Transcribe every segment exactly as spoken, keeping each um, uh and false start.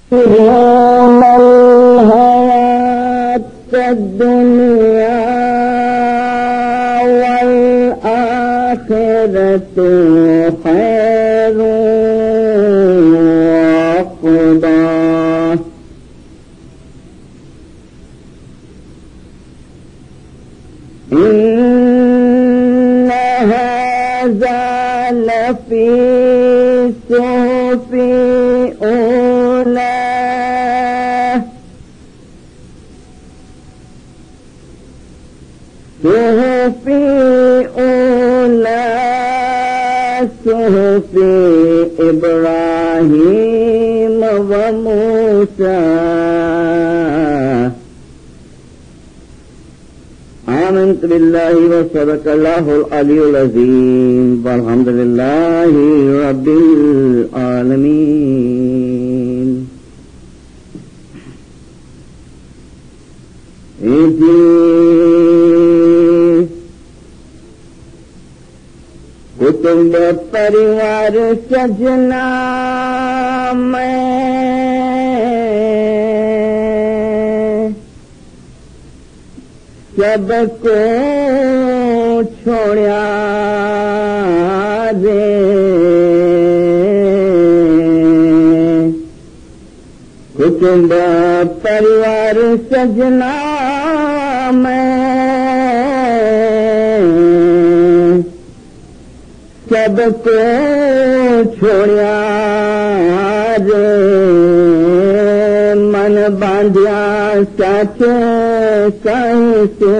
يرون الحياة الدنيا والآخرة خير وأقوم. إن هذا لفي صحف أولى صحف أولى صحف إبراهيم وموسى. آمنت بالله وصدق الله العلي العظيم والحمد لله رب العالمين. کتب پریوار سجنا میں سب کو چھوڑیا دے. کتب پریوار سجنا میں سب کو چھوڑیا دے. من باندھیا سچ سائیں سے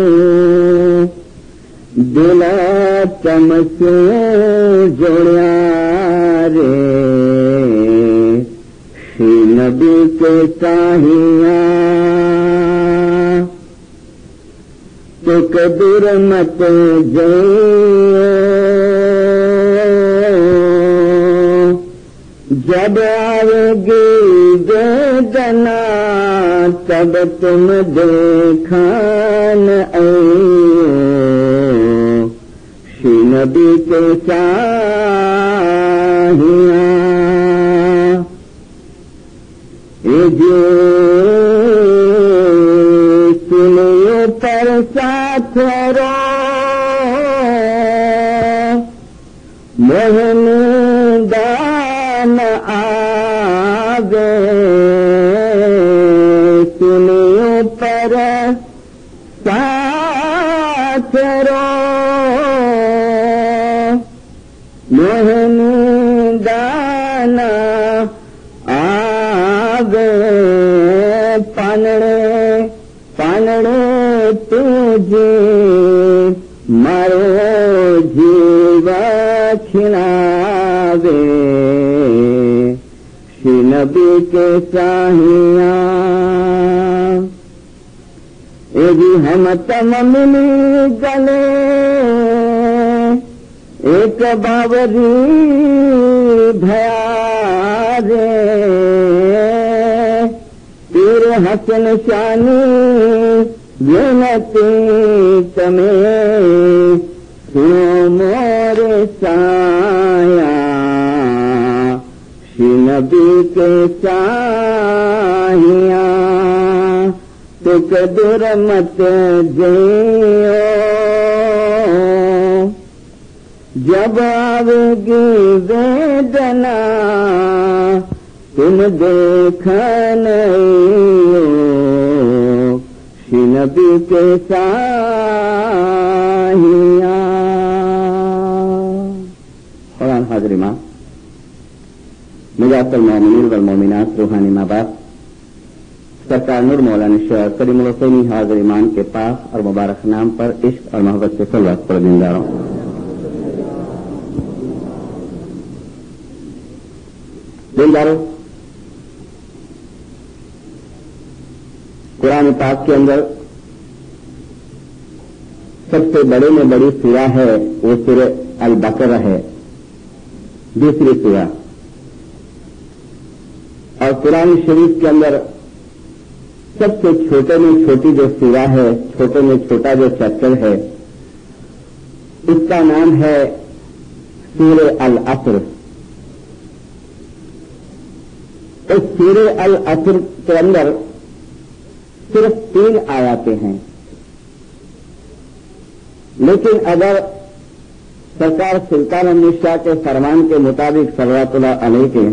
دل چمچ جوڑیا رے. شی نبی کے ساہیاں تو کدور مت جائے. جب آئے گی ویدنا تب تم دیکھان آئیو. شی نبی کے ساہیاں اے جو سنیو پر ساتھ رو موہن دان آگے. سنیو پر ساتھ رو موہن دان آگے. پانڑے پانڑے تجھے مارو جیوا کھلاوے. شی نبی کے ساہیاں اے جی ہم تم ملی گلے. ایک باوری بھیا رے. پیر حسن شانی وینتی تمہیں سنو مور سایہ. شی نبی کے ساہیاں تو کدور مت جائیو. جب آئے گی ویدنا تم دیکھن آئیو. شی نبی کے ساہیاں. قرآن حاضر ماں نجات المومنین والمومنات روحانی ماں باپ سرکار نور مولانا شاہ کریم الحسینی حاضر ایمان کے پاک اور مبارک نام پر عشق اور محبت سے صلوات پر دینداروں. دینداروں قرآن پاک کے اندر سب سے بڑے میں بڑی سورہ ہے وہ سورہ البقرہ ہے، دوسری سورہ. اور قرآن شریف کے اندر سب سے چھوٹے میں چھوٹی جو سورہ ہے، چھوٹے میں چھوٹا جو چیپٹر ہے، اس کا نام ہے سورہ العصر. इस सूरे अल असर के अंदर सिर्फ तीन आयातें हैं, लेकिन अगर सरकार सुल्तान अहमद शाह के फरमान के मुताबिक सल्लल्लाहु अलैहि के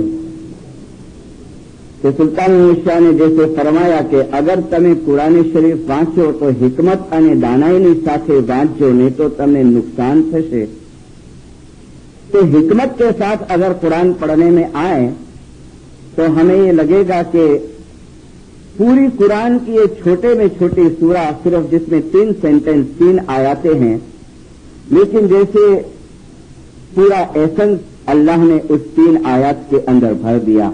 तो सुल्तान अहमद शाह ने जैसे फरमाया कि अगर તમે કુરાન શરીફ વાંચો તો હિકમત અને દાનાઈની સાથે વાંચજો, નહીં તો તમને नुकसान થશે। तो हिकमत के साथ अगर कुरान पढ़ने में आए तो हमें ये लगेगा कि पूरी कुरान की एक छोटे में छोटी सूरा सिर्फ जिसमें तीन सेंटेंस तीन आयातें हैं, लेकिन जैसे पूरा एसेंस अल्लाह ने उस तीन आयत के अंदर भर दिया।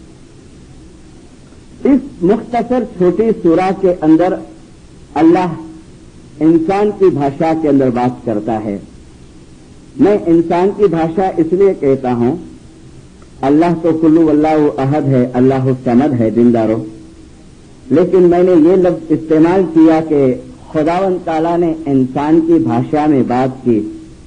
इस मुख्तसर छोटी सूरा के अंदर अल्लाह इंसान की भाषा के अंदर बात करता है। मैं इंसान की भाषा इसलिए कहता हूं, अल्लाह तो कुल्लु अल्लाहु अहद है, अल्लाहु समद है, दीनदारों, लेकिन मैंने ये लफ्ज इस्तेमाल किया कि खुदावंद ताला ने इंसान की भाषा में बात की।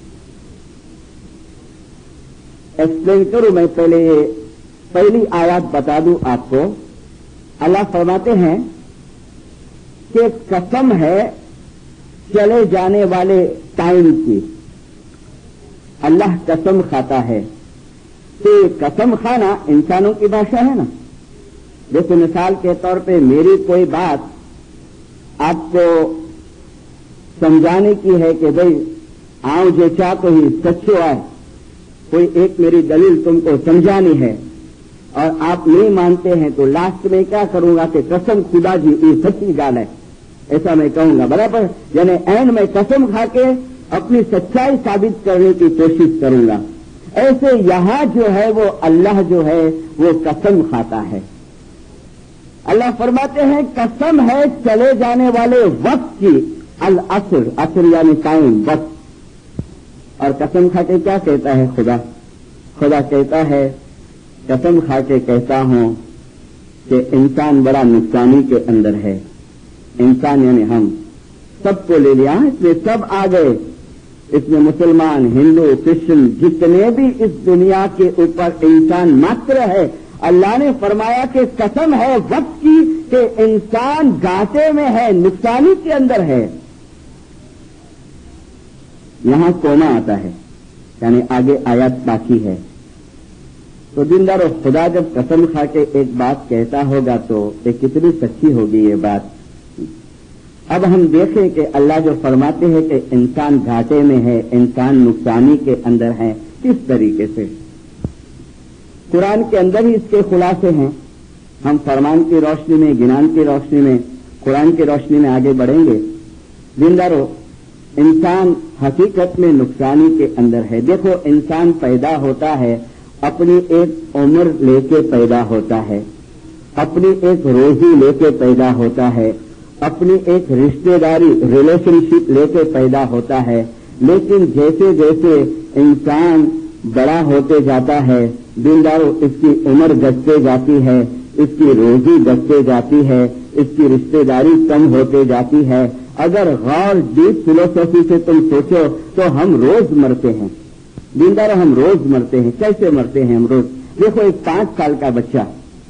एक्सप्लेन करूं मैं, पहले ये पहली आयत बता दूं आपको। अल्लाह फरमाते हैं कि कसम है चले जाने वाले टाइम की। अल्लाह कसम खाता है, तो कसम खाना इंसानों की भाषा है ना। जैसे मिसाल के तौर पे मेरी कोई बात आपको समझाने की है कि भाई आओ जो चाह तो ही सच्चो आए, कोई एक मेरी दलील तुमको समझानी है और आप नहीं मानते हैं, तो लास्ट में क्या करूंगा कि कसम खुदा जी ये सच्ची गाल है, ऐसा मैं कहूंगा, बराबर। यानी एंड में कसम खा के अपनी सच्चाई साबित करने की कोशिश करूंगा। ऐसे यहां जो है वो अल्लाह जो है वो कसम खाता है। अल्लाह फरमाते हैं कसम है चले जाने वाले वक्त की, अल असर, असर यानी टाइम, वक्त। और कसम खा के क्या कहता है खुदा? खुदा कहता है कसम खा के कहता हूं कि इंसान बड़ा नुकसानी के अंदर है। इंसान यानी हम सबको ले लिया, इसमें सब आ गए, इसमें मुसलमान, हिंदू, क्रिश्चियन, जितने भी इस दुनिया के ऊपर इंसान मात्र है। अल्लाह ने फरमाया कि कसम है वक्त की कि इंसान घाटे में है, नुकसानी के अंदर है। यहां कोमा आता है, यानी आगे आयत बाकी है। तो दीनदारों, खुदा जब कसम खा के एक बात कहता होगा तो ये कितनी सच्ची होगी ये बात। अब हम देखें कि अल्लाह जो फरमाते हैं कि इंसान घाटे में है, इंसान नुकसानी के अंदर है, किस तरीके से? कुरान के अंदर ही इसके खुलासे हैं। हम फरमान की रोशनी में, गिनान की रोशनी में, कुरान की रोशनी में आगे बढ़ेंगे। दीनदारों, इंसान हकीकत में नुकसानी के अंदर है। देखो, इंसान पैदा होता है, अपनी एक उम्र लेके पैदा होता है, अपनी एक रोजी लेके पैदा होता है, अपनी एक रिश्तेदारी, रिलेशनशिप लेके पैदा होता है। लेकिन जैसे जैसे इंसान बड़ा होते जाता है, दीनदारों, इसकी उम्र घटते जाती है, इसकी रोजी घटते जाती है, इसकी रिश्तेदारी कम होते जाती है। अगर गौर डीप फिलोसॉफी से तुम सोचो तो हम रोज मरते हैं। दीनदारों, हम रोज मरते हैं। कैसे मरते हैं हम रोज? देखो, एक पांच साल का बच्चा,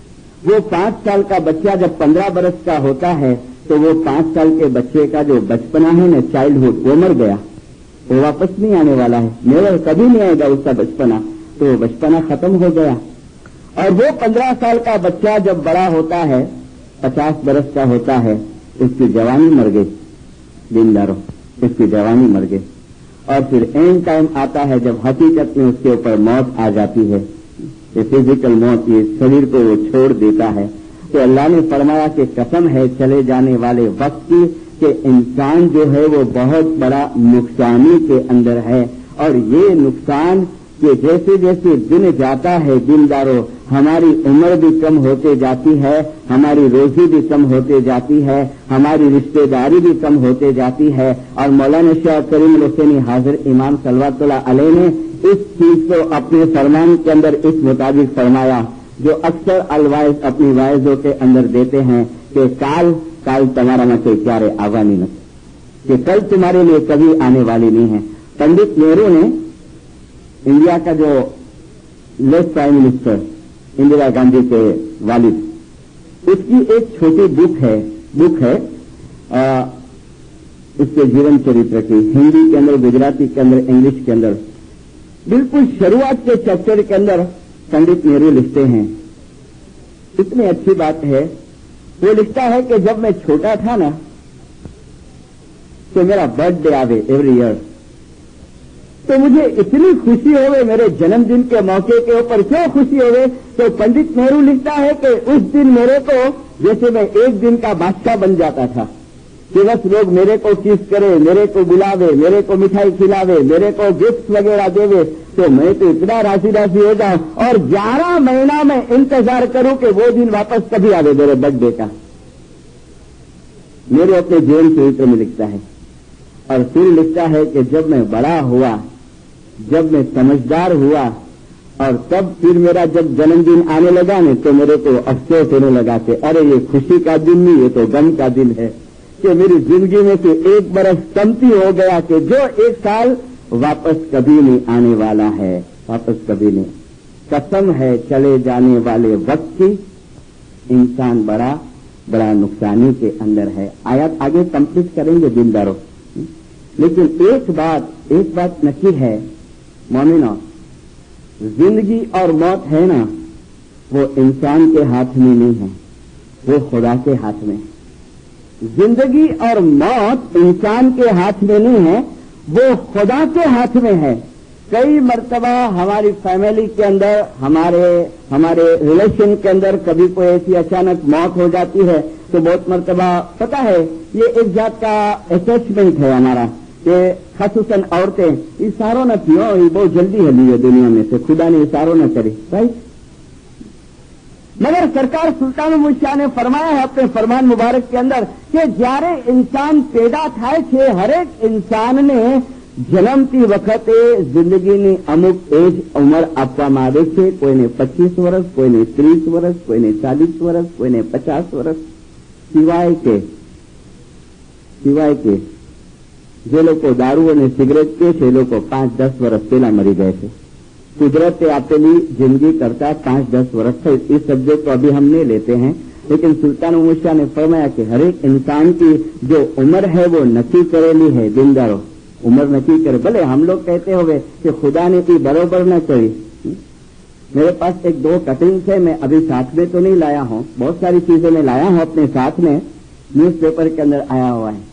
वो पांच साल का बच्चा जब पंद्रह बरस का होता है तो वो पांच साल के बच्चे का जो बचपना है ना, चाइल्डहुड, वो मर गया, वो वापस नहीं आने वाला है, मेरा कभी नहीं आएगा उसका बचपना, तो बचपना खत्म हो गया। और वो पंद्रह साल का बच्चा जब बड़ा होता है, पचास बरस का होता है, उसकी जवानी मर गई। दीनदारों, उसकी जवानी मर गई। और फिर एंड टाइम आता है जब हकीकत में उसके ऊपर मौत आ जाती है, ये फिजिकल मौत, ये शरीर को वो छोड़ देता है। तो अल्लाह ने फरमाया कि कसम है चले जाने वाले वक्त की कि इंसान जो है वो बहुत बड़ा नुकसानी के अंदर है। और ये नुकसान कि जैसे जैसे दिन जाता है, दीनदारों, हमारी उम्र भी कम होते जाती है, हमारी रोजी भी कम होते जाती है, हमारी रिश्तेदारी भी कम होते जाती है। और मौलाना शाह करीम हुसैनी हाजिर इमाम सल्लल्लाहु अलैहि ने इस चीज को अपने फरमान के अंदर इस मुताबिक फरमाया, जो अक्सर अलवाइज अपनी वाइजों के अंदर देते हैं कि काल काल तुम्हारा न कोई क्यारे आवानी न, कि कल तुम्हारे लिए कभी आने वाली नहीं है। पंडित नेहरू ने, इंडिया का जो left prime minister Indira Gandhi के वालिद, उसकी एक छोटी बुक है बुक है आ, उसके जीवन चरित्र की, हिंदी के अंदर, गुजराती के अंदर, इंग्लिश के अंदर, बिल्कुल शुरुआत के चैप्टर के अंदर पंडित नेहरू लिखते हैं, इतनी अच्छी बात है। वो लिखता है कि जब मैं छोटा था ना तो मेरा बर्थडे आवे एवरी ईयर, तो मुझे इतनी खुशी होवे मेरे जन्मदिन के मौके के ऊपर। क्यों खुशी होवे? तो पंडित नेहरू लिखता है कि उस दिन मेरे को जैसे मैं एक दिन का बादशाह बन जाता था कि बस लोग मेरे को किस करे, मेरे को बुलावे, मेरे को मिठाई खिलावे, मेरे को गिफ्ट वगैरह देवे, तो मैं तो इतना राशि राशि हो जाऊं और ग्यारह महीना में इंतजार करूं कि वो दिन वापस कभी आवे मेरे बर्थडे का। मेरे अपने जीवन चरित्र में लिखता है। और फिर लिखता है कि जब मैं बड़ा हुआ, जब मैं समझदार हुआ, और तब फिर मेरा जब जन्मदिन आने लगा ना तो मेरे को अफसोस होने लगा कि अरे ये खुशी का दिन नहीं, ये तो गम का दिन है कि मेरी जिंदगी में से एक बरस कमती हो गया कि जो एक साल वापस कभी नहीं आने वाला है, वापस कभी नहीं। कसम है चले जाने वाले वक्त की, इंसान बड़ा बड़ा नुकसानी के अंदर है। आयत आगे कंप्लीट करेंगे दिनदारों, लेकिन एक बात एक बात नकी है मोमिनो, जिंदगी और मौत है ना, वो इंसान के हाथ में नहीं है, वो खुदा के हाथ में। जिंदगी और मौत इंसान के हाथ में नहीं है, वो खुदा के हाथ में है। कई मर्तबा हमारी फैमिली के अंदर, हमारे हमारे रिलेशन के अंदर कभी कोई ऐसी अचानक मौत हो जाती है तो बहुत मर्तबा पता है ये एक जात का अटैचमेंट है हमारा कि खासुसन औरतें इशारों न कियो, ये बहुत जल्दी हली है दुनिया में से, खुदा ने इशारों न करे, राइट। मगर सरकार सुल्तान मुशाह ने फरमाया है अपने फरमान मुबारक के अंदर कि જ્યારે इंसान पैदा થાય છે, હરેક इंसानને જન્મતી વખતે જિંદગીની અમુક એજ ઉંમર આપવામાં આવે છે। કોઈને પચીસ વર્ષ, કોઈને ત્રીસ વર્ષ, કોઈને ચાલીસ વર્ષ, કોઈને પચાસ વર્ષ, સિવાય કે સિવાય કે જે લોકો દારૂ અને સિગરેટ પીએ છે એ લોકો પાંચ દસ વર્ષ પહેલા મરી જાય છે। कुदरत आपली जिंदगी करता पांच दस वर्ष है। इस सब्जेक्ट को अभी हम नहीं लेते हैं, लेकिन सुल्तान मुशाह ने फरमाया कि हर एक इंसान की जो उम्र है वो नक्की करेली है। दिनदारो उम्र नक्की करे, भले हम लोग कहते हुए कि खुदा ने की बरोबर न करी। मेरे पास एक दो कटिंग्स है, मैं अभी साथ में तो नहीं लाया हूं, बहुत सारी चीजें मैं लाया हूं अपने साथ में, न्यूज़पेपर के अंदर आया हुआ है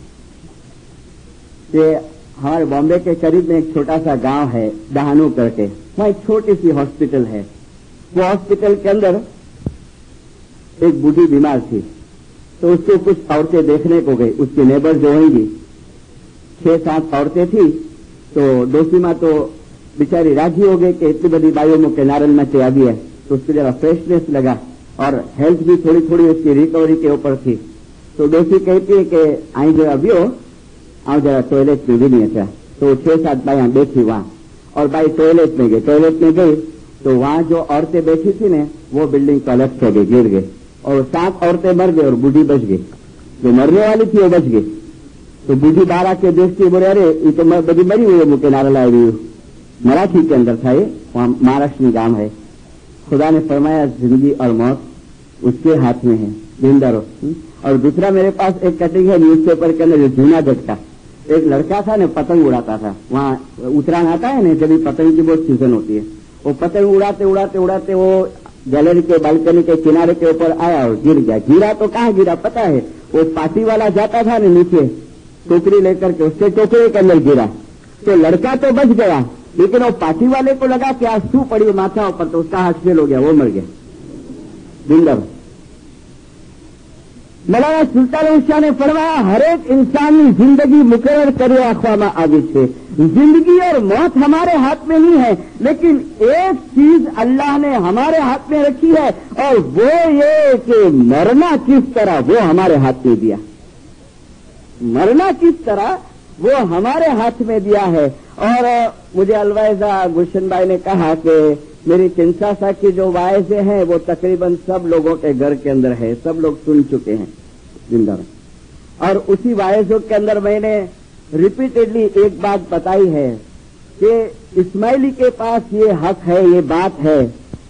कि हमारे बॉम्बे के करीब में एक छोटा सा गांव है दहानू करके, वहां एक छोटी सी हॉस्पिटल है। वो हॉस्पिटल के अंदर एक बूढ़ी बीमार थी, तो उसको कुछ औरतें देखने को गई, उसकी नेबर जो होंगी छह सात औरतें थी, तो डोसी मां तो बेचारी राजी हो गई कि इतनी बड़ी बायो में नारल में से आई है, तो उसको जरा फ्रेशनेस लगा और हेल्थ भी थोड़ी थोड़ी उसकी रिकवरी के ऊपर थी। तो डोसी कहती है कि आई जो अभी हो आओ जरा टॉयलेट में भी नहीं था। तो छह सात बाइयां बैठी वहां, और बाई टॉयलेट में गई। टॉयलेट में गई तो वहां जो औरतें बैठी थी ने वो बिल्डिंग कलेक्ट हो गई, गिर गई, और सात औरतें मर गई और बूढ़ी बच गई। जो मरने वाली थी वो बच गई। तो बूढ़ी बारह के देखती, बोले अरे ये तो बड़ी मरी हुई है, मुझे नारा लाई हुई। मराठी के अंदर था ये, वहां महाराष्ट्र में गांव है। खुदा ने फरमाया जिंदगी और मौत उसके हाथ में है, जिंदारो। और दूसरा मेरे पास एक कटिंग है न्यूज़पेपर के अंदर, जूनागढ़ का एक लड़का था ने पतंग उड़ाता था। वहां उत्तरायण आता है ना, जब पतंग की बहुत सीजन होती है, वो पतंग उड़ाते उड़ाते उड़ाते वो गैलरी के बालकनी के किनारे के ऊपर आया और गिर गया। गिरा तो कहाँ गिरा पता है? वो पार्टी वाला जाता था ना नीचे टोकरी लेकर के, उसके टोकरे के अंदर गिरा। तो लड़का तो बच गया, लेकिन वो पार्टी वाले को लगा कि आज सू पड़ी माथा ऊपर, तो उसका हाथ फेल हो गया, वो मर गया। जिंदा मौलाना सुल्तान मुशाह ने फरमाया हरेक इंसानी जिंदगी मुकर्रर करे आखવામાં આવી છે। जिंदगी और मौत हमारे हाथ में नहीं है, लेकिन एक चीज अल्लाह ने हमारे हाथ में रखी है, और वो ये कि मरना किस तरह वो हमारे हाथ में दिया। मरना किस तरह वो हमारे हाथ में दिया है। और मुझे अलवाइजा गुलशन भाई ने कहा कि मेरी किंसासा की जो वायजे हैं वो तकरीबन सब लोगों के घर के अंदर है, सब लोग सुन चुके हैं जिंदा। और उसी वायजों के अंदर मैंने रिपीटेडली एक बात बताई है कि इस्माइली के पास ये हक है, ये बात है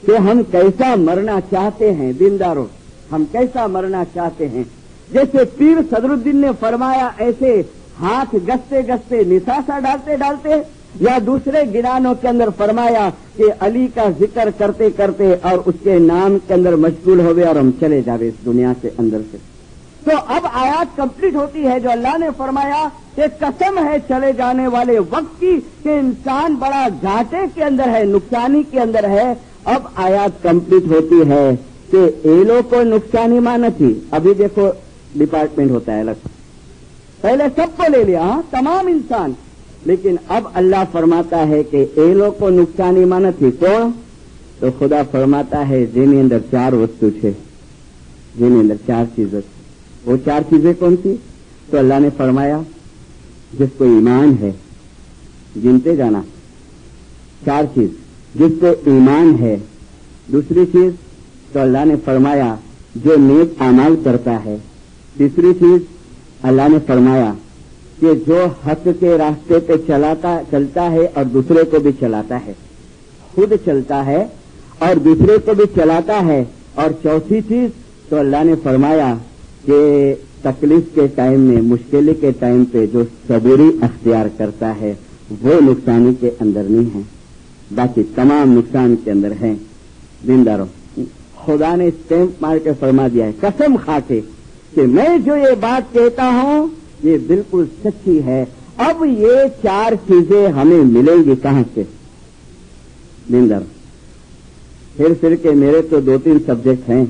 کہ ہم کیسا مرنا چاہتے ہیں دینداروں، ہم کیسا مرنا چاہتے ہیں. جیسے پیر صدر الدین نے فرمایا ایسے ہاتھ گستے گستے نثاثہ ڈالتے ڈالتے، یا دوسرے گنانوں کے اندر فرمایا کہ علی کا ذکر کرتے کرتے اور اس کے نام کے اندر مشغول ہوئے اور ہم چلے جاوے اس دنیا کے اندر سے. تو اب آیات کمپلیٹ ہوتی ہے جو اللہ نے فرمایا کہ قسم ہے چلے جانے والے وقت کی کہ انسان بڑا گھاٹے کے اندر ہے، نقصانی کے اندر ہے. اب آیات کمپلیٹ ہوتی ہے کہ ایلو کو نقصانی مانا تھی. ابھی دیکھو ڈپارٹمنٹ ہوتا ہے الگ، پہلے سب کو لے لیا ہاں تمام انسان، لیکن اب اللہ فرماتا ہے کہ ایلو کو نقصانی مانا تھی. کون؟ تو خدا فرماتا ہے જેની અંદર ચાર વસ્તુ છે، જેની અંદર ચાર ચીજો છે. وہ چار چیزیں کون سی؟ تو اللہ نے فرمایا جس کو ایمان ہے، گنتے جانا چار چیز، جس کو ایمان ہے. دوسری چیز تو اللہ نے فرمایا جو نیک اعمال کرتا ہے. تیسری چیز اللہ نے فرمایا کہ جو حق کے راستے پہ چلاتا چلتا ہے اور دوسرے کو بھی چلاتا ہے، خود چلتا ہے اور دوسرے کو بھی چلاتا ہے. اور چوتھی چیز تو اللہ نے فرمایا کہ تکلیف کے ٹائم میں، مشکل کے ٹائم پہ جو صبوری اختیار کرتا ہے وہ نقصانی کے اندر نہیں ہے، باقی تمام نقصان کے اندر ہیں. دینداروں، خدا نے اسٹیمپ مار کے فرما دیا ہے قسم کھا کے کہ میں جو یہ بات کہتا ہوں یہ بالکل سچی ہے. اب یہ چار چیزیں ہمیں ملیں گی کہاں سے؟ دیندار پھر پھر کے میرے تو دو تین سبجیکٹ ہیں،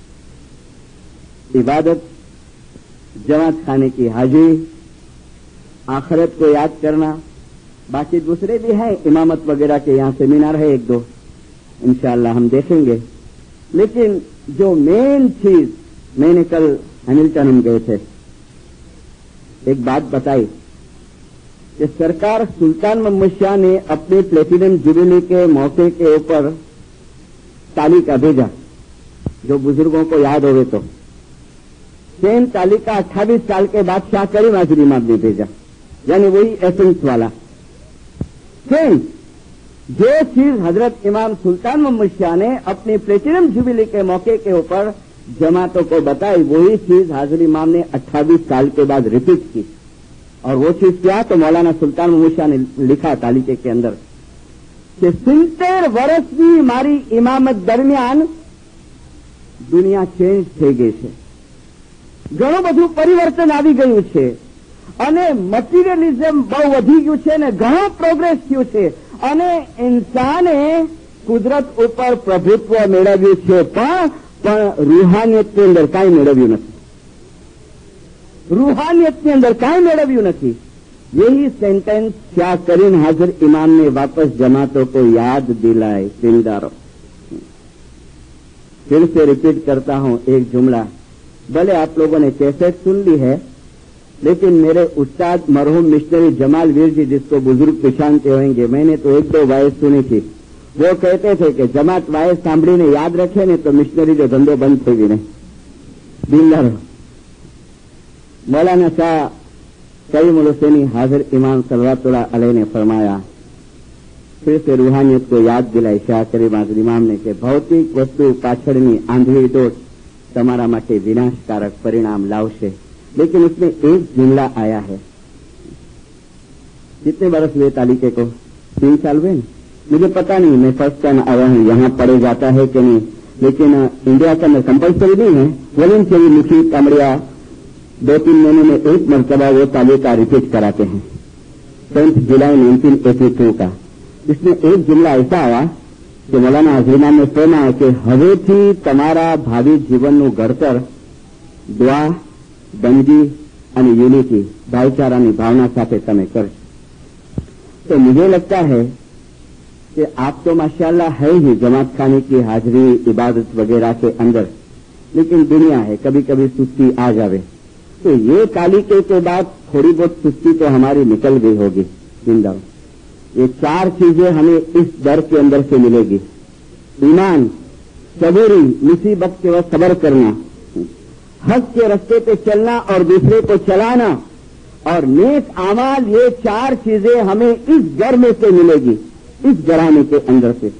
عبادت، جماعت خانے کی حاضری، آخرت کو یاد کرنا، باقی دوسرے بھی ہیں، امامت وغیرہ کے یہاں سیمینار ہے ایک دو انشاءاللہ ہم دیکھیں گے. لیکن جو مین چیز، میں نے کل ہیملٹن ہم گئے تھے، ایک بات بتائی کہ سرکار سلطان محمد شاہ نے اپنے پلیٹینم جوبلی کے موقع کے اوپر تالی کا بھیجا، جو بزرگوں کو یاد ہوئے تو سیم تالی کا اٹھائیس سال کے بعد شاہ کریم حاضری امام نے بھیجا، یعنی وہی ایسنس والا سیم جو چیز حضرت امام سلطان محمد شاہ نے اپنی پلیٹینم جوبلی کے موقع کے اوپر جماعتوں کو بتائی، وہی چیز حاضری امام نے اٹھائیس سال کے بعد ریپیٹ کی. اور وہ چیز کیا؟ تو مولانا سلطان محمد شاہ نے لکھا تالیکے کے اندر کہ સિત્તેર વર્ષની મારી ઇમામત દરમિયાન દુનિયા ચેન્જ થઈ ગઈ છે, ઘણું બધું પરિવર્તન આવી ગયું છે અને મટીરિયલિઝમ બહુ વધી ગયું છે અને ઘણો પ્રોગ્રેસ થયું છે અને ઇન્સાને કુદરત ઉપર પ્રભુત્વ મેળવ્યું છે, પણ પણ રૂહાનિયતની અંદર કાંઈ મેળવ્યું નથી. રૂહાનિયતની અંદર કાંઈ મેળવ્યું નથી. यही सेंटेंस शाह करीम हाजिर इमाम ने वापस जमातों को याद दिलाए. जिंदारो फिर से रिपीट करता हूं एक जुमला, भले आप लोगों ने कैसेट सुन ली है, लेकिन मेरे उस्ताद मरहूम मिशनरी जमाल वीर जी, जिसको बुजुर्ग पहचानते होंगे, मैंने तो एक दो वायस सुनी थी. वो कहते थे कि जमात वायस सांभळी ने याद रखे ने तो मिशनरी जो धंधो बंद थई गयो. जिंदारो मौलाना शाह करीम हुसैनी हाजिर इमाम सल्लल्लाहु अलैहि ने फरमाया, फिर से रूहानियत को याद दिलाई शाह करीम हाजिर इमाम ने कि भौतिक वस्तु पाछळनी आंधी दौड़ તમારા માટે વિનાશકારક પરિણામ લાવશે. लेकिन उसमें एक जुमला आया है. कितने बरस हुए तालिके को? तीन साल हुए. मुझे पता नहीं, मैं फर्स्ट टाइम आया हूँ, यहाँ पढ़े जाता है कि नहीं, लेकिन इंडिया के अंदर कंपल्सरी नहीं है, वॉलंटरी मुखी कामड़िया दो तीन महीने में एक मरतबा वो तालिका रिपीट कराते हैं. Tenth July nineteen eighty two का इसमें एक जुमला ऐसा आया કે મૌલાના હાજરીમાન ને કહેના કે હવેથી તમારા ભાવિ જીવનનું ઘડતર દુઆ, બંદગી અને યુનિટી, ભાઈચારાની ભાવના સાથે તમે કરશો. तो मुझे लगता है कि आप तो माशाअल्लाह है ही जमात खाने की हाजिरी, इबादत वगैरह के अंदर, लेकिन दुनिया है, कभी कभी सुस्ती आ जावे. तो ये तालिके के बाद थोड़ी बहुत सुस्ती तो हमारी निकल गई होगी. जिंदा ये चार चीजें हमें इस दर के अंदर से मिलेगी. ईमान, सबूरी, मुसीबत के वक्त सब्र करना, हक के रास्ते पे चलना और दूसरे को चलाना, और नेक आमाल, ये चार चीजें हमें इस घर में से मिलेगी, इस घराने के अंदर से.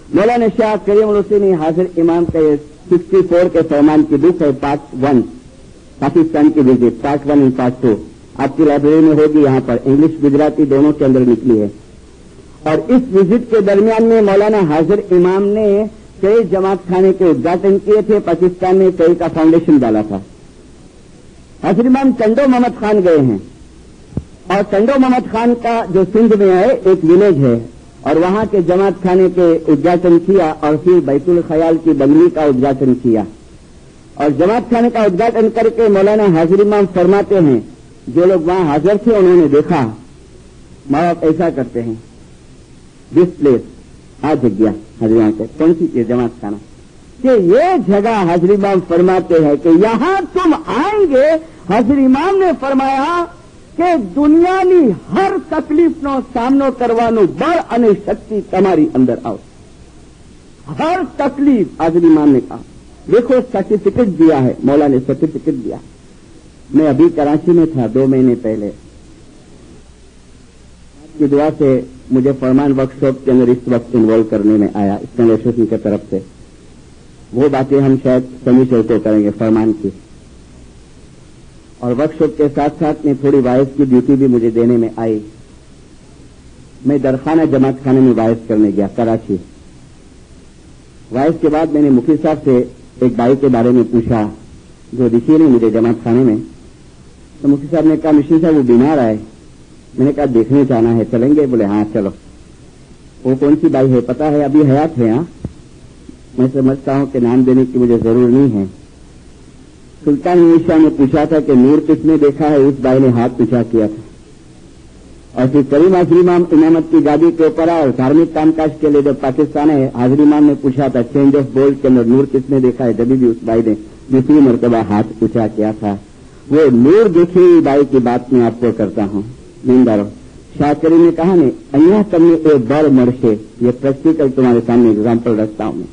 مولانا شاہ کریم الحسینی حاضر امام کا یہ سکسٹی فور کے فرمان کی بک ہے، پارٹ ون، پاکستان کی visit, part one and part two آپ کی لائبریری میں ہوگی، یہاں پر انگلش گجراتی دونوں کے اندر نکلی ہے۔ اور اس وزٹ کے درمیان میں مولانا حاضر امام نے کئی جماعت خانے کے ادگھاٹن کیے تھے، پاکستان میں کئی کا فاؤنڈیشن ڈالا تھا۔ حاضر امام ٹنڈو محمد خان گئے ہیں، اور ٹنڈو محمد خان کا جو سندھ میں ہے ایک ولیج ہے، اور وہاں کے جماعت خانے کے ادگھاٹن کیا، اور پھر بیت الخیال کی بنگلی کا ادگھاٹن کیا۔ اور جماعت خانے کا ادگھاٹن کر کے مولانا حاضر امام فرماتے ہیں جو لوگ وہاں حاضر تھے انہوں نے دیکھا ماں باپ ایسا کرتے ہیں، دس پلیس آ جگہ حاضر امام کے کون سی چیز جماعت خانہ، کہ یہ جگہ حاضر امام فرماتے ہیں کہ یہاں تم آئیں گے، حاضر امام نے فرمایا کہ دنیا ની હર તકલીફનો સામનો કરવાનું બળ અને શક્તિ તમારી અંદર આવશે، ہر تکلیف۔ حاضر امام نے کہا دیکھو سرٹیفکیٹ دیا ہے، مولا نے سرٹیفکیٹ دیا۔ میں ابھی کراچی میں تھا دو مہینے پہلے، کی دعا سے مجھے فرمان ورک شاپ کے اندر اس وقت انوالو کرنے میں آیا اسٹینڈ ایسوسیشن کی طرف سے۔ وہ باتیں ہم شاید سمی چلتے کریں گے فرمان کی، اور ورک شاپ کے ساتھ ساتھ میں تھوڑی وائس کی ڈیوٹی بھی مجھے دینے میں آئی۔ میں درخانہ جماعت خانے میں وائس کرنے گیا کراچی۔ وائس کے بعد میں نے مفتی صاحب سے ایک بھائی کے بارے میں پوچھا جو دکھی نہیں مجھے جماعت خانے میں، تو مفتی صاحب نے کہا مشیر صاحب وہ بیمار آئے۔ میں نے کہا دیکھنے جانا ہے، چلیں گے؟ بولے ہاں چلو۔ وہ کون سی بھائی ہے پتا ہے؟ ابھی حیات ہے؟ ہاں میں سمجھتا ہوں کہ نام دینے کی مجھے ضرور نہیں ہے۔ سلطان عیشا نے پوچھا تھا کہ نور کس نے دیکھا ہے، اس بھائی نے ہاتھ پیچھا کیا تھا۔ اور پھر کریم حاضر امام امامت کی گادی کے اوپر اور دھارمک کام کاج کے لیے جب پاکستان ہے، حاضر امام نے پوچھا تھا چینج آف بولڈ کے اندر نور کس نے دیکھا ہے، جبھی بھی اس بھائی نے دوسری مرتبہ ہاتھ پیچھا کیا تھا۔ وہ نور دیکھی ہوئی بھائی کی بات میں آپ کو کرتا ہوں۔ دیندارو شاہ کریم نے کہا نے અહીંયા તમને એ બળ મળશે، یہ پریکٹیکل تمہارے سامنے اگزامپل رکھتا ہوں میں۔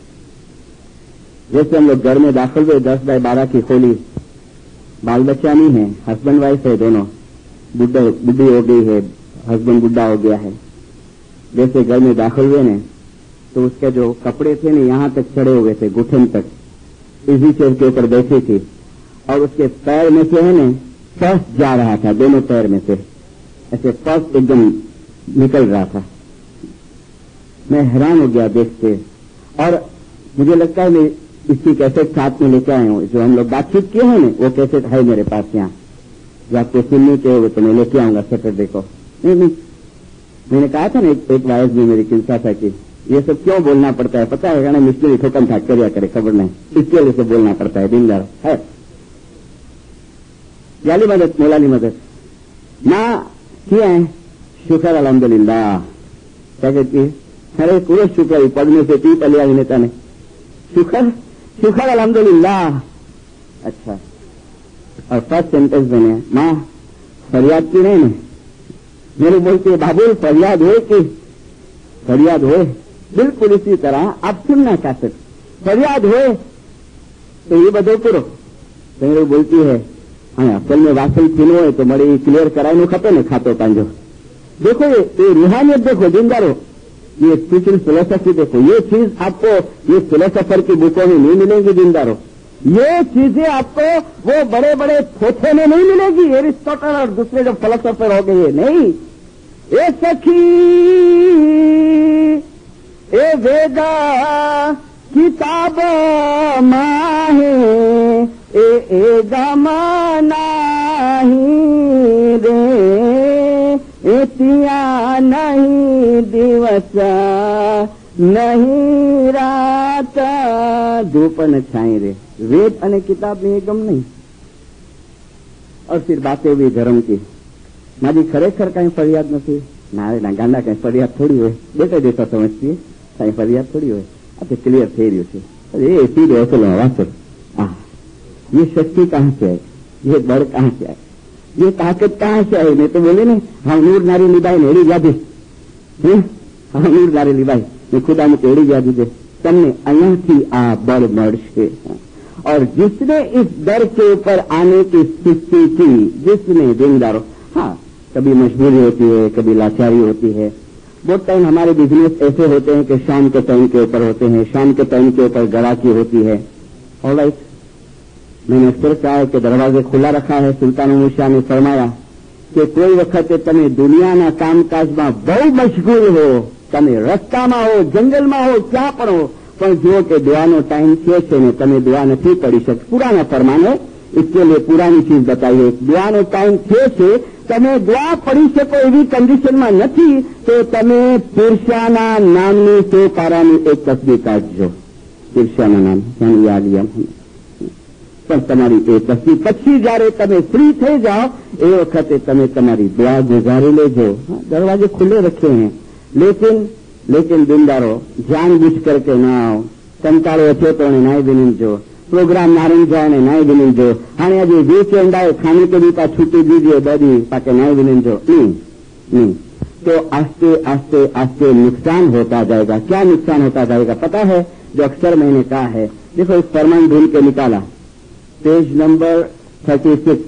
جیسے ہم لوگ گھر میں داخل ہوئے، دس بائی بارہ کی کھولی، بال بچہ نہیں ہے، ہسبینڈ وائف ہے دونوں، بڈھی ہو گئی ہے، ہسبینڈ بڈھا ہو گیا ہے۔ جیسے گھر میں داخل ہوئے نا تو اس کے جو کپڑے تھے نا یہاں تک چڑھے ہوئے تھے، گھٹن تک، اسی چیئر کے اوپر بیٹھی تھی، اور اس کے پیر میں سے ہے نا پس جا رہا تھا، دونوں پیر میں سے ایسے پس ایک دم نکل رہا تھا۔ میں حیران ہو گیا دیکھ کے، اور مجھے لگتا ہے میں اس کی کیسٹ ساتھ میں لے کے آئے ہوں، جو ہم لوگ بات چیت کیے ہیں نا وہ کیسٹ ہے میرے پاس یہاں، جو آپ کو سننے کے ہوئے تو میں لے کے آؤں گا سیٹرڈے کو۔ نہیں نہیں میں نے کہا تھا نا ایک وائز میں میری چنتا تھا کہ یہ سب کیوں بولنا پڑتا ہے، پتا ہے نا مستری ٹھوکن تھا کریا کرے خبر نہیں، اس کے لیے سے بولنا پڑتا ہے، دیندار ہے۔ یالی مدد مولالی مدد نہ کیا ہے، شکر الحمدللہ، کیا کہتی ہے؟ ارے پورے شکر ہی پڑھنے سے ٹی پلیا ہی نیتا نے، شکر شکر الحمدللہ۔ اچھا، اور فرسٹ سینٹینس میں نے ماں فریاد کی نہیں نا، میرے بولتے ہیں بابول فریاد ہوئے کہ فریاد ہوئے، بالکل اسی طرح آپ سننا چاہتے فریاد ہوئے تو یہ بدو کرو، تو میرے بولتی ہے ہاں اصل میں واقعی تھینو ہے تو مڑی کلیئر کرائی نو کھپے نا کھاتو پانجو۔ دیکھو یہ روحانیت دیکھو دیندارو، یہ اسپرچل فلسفی دیکھو، یہ چیز آپ کو یہ فلسفر کی بکوں میں نہیں ملیں گی دیندارو، یہ چیزیں آپ کو وہ بڑے بڑے تھوتھے میں نہیں ملے گی، ایرسٹوٹل اور دوسرے جو فلسفر ہو گئے نہیں۔ اے سخی اے ویدا کتاب ماہے اے اے گمانا ہی رے اتیا نہیں دیوسا نہیں رات دھوپ نے چھائیں رے، وید અને કિતાબ ની ગમ નહીં۔ और फिर बातें हुई ધર્મ की, મારી ખરેખર કઈ ફરિયાદ નથી, ના ના ગાંડા કઈ ફરિયાદ થોડી હોય, બેટા દેતા સમજતી કઈ ફરિયાદ થોડી હોય, આ તો ક્લિયર થઈ રહ્યું છે। અરે એ સીધો અસલ વાંચો આ ये शक्ति कहाँ से आई, ये बल कहाँ से आई, ये ताकत कहाँ से आई। मैं तो बोले ना हम नूर नारी लिबाई ने एड़ी यादी, हम नूर नारी लिबाई ने खुदा ने एड़ी यादी दे तमने अया थी आ बल मळशे। और जिसने इस दर के ऊपर आने की सृष्टि की, जिसने देनदारों, हाँ कभी मजबूरी होती है, कभी लाचारी होती है, बहुत टाइम हमारे बिजनेस ऐसे होते हैं कि शाम के टाइम के ऊपर होते हैं, शाम के टाइम के ऊपर ग्राहकी होती है। ऑलराइट, मैंने अक्सर कहा है कि दरवाजे खुला रखा है। सुल्तान मूसा ने फरमाया कि कोई वखत તમે દુનિયાના કામકાજમાં બહુ મશગુલ હો, તમે રસ્તામાં હો, જંગલમાં હો, ક્યાં પણ હો, પણ જુઓ કે દુઆનો ટાઈમ છે છે ને તમે દુઆ નથી પડી શકતા। પુરાના ફરમાન है, इसके लिए पुरानी चीज बताइए। દુઆનો ટાઈમ છે છે, તમે દુઆ પડી શકો એવી કન્ડિશનમાં નથી તો તમે ઈર્ષ્યાના નામની સો પારાની એક તસવીર કાઢજો। ઈર્ષ્યાના નામ यानी याद लिया પણ તમારી એ તસવીર પછી જયારે તમે ફ્રી થઈ જાઓ એ વખતે તમે તમારી દુઆ ગુજારી લેજો। દરવાजे खुले रखे हैं, लेकिन लेकिन दिनदारो जानबूझ करके ना आओ। कंटाळो अचे तो नाई विनिजो, प्रोग्राम नारंग जाए ने नाई विनिजो, हाणे अॼु वीकेंड आए खाने के भी पा छुट्टी दीजिए दादी पाके नाई विनिजो, नहीं नहीं तो आस्ते आस्ते आस्ते नुकसान होता जाएगा। क्या नुकसान होता जाएगा पता है? जो अक्सर मैंने कहा है, देखो इस फरमान ढूंढ के निकाला, पेज नंबर थर्टी सिक्स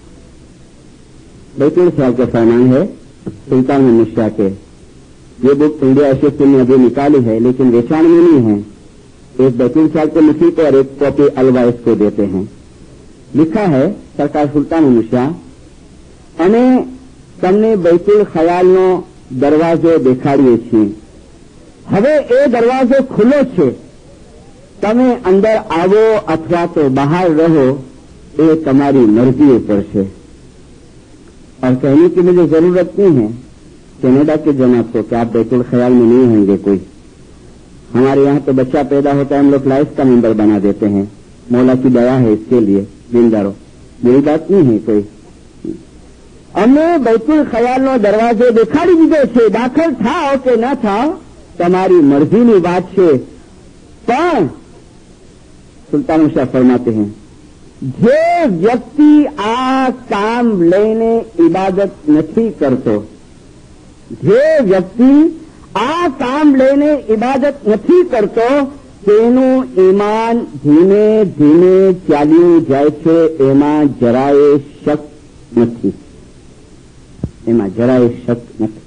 बैतुल साहब के फरमान है सुल्तान मूसा के। ये बुक इंडिया एसोसिएशन ने अभी निकाली है, लेकिन वेचाण में नहीं है। एक बैतुल साहब के मुखी को और एक कॉपी अलवाइस को देते हैं। लिखा है सरकार सुल्तान मूसा, अने तमने बैतुल ख्यालनो दरवाजो देखाड़ीए छीए। हवे ए दरवाजो खुलो छे, तमे अंदर आवो अथवा तो बाहर रहो, ये तुम्हारी मर्जी पर है। और कहने की मुझे जरूरत नहीं है कनाडा के जनाब को कि आप बैतुल ख्याल में नहीं होंगे कोई। हमारे यहाँ तो बच्चा पैदा होता है, हम लोग लाइफ का मेंबर बना देते हैं। मौला की दया है इसके लिए, दीनदारो मेरी बात नहीं है कोई। अमे बैतुल ख्यालनो दरवाजे देखाड़ी दीधो छे, दाखल थाओ के न थाओ तमारी मर्जीनी बात छे। पण सुल्तान मूसा फरमाते हैं, जे व्यक्ति आ काम लईने इबादत नहीं करतो, जे व्यक्ति आ काम लईने इबादत नहीं करतो तेनु ईमान धीमे धीमे चाल्યું જાય છે। એમાં જરાય શક નથી, એમાં જરાય શક નથી।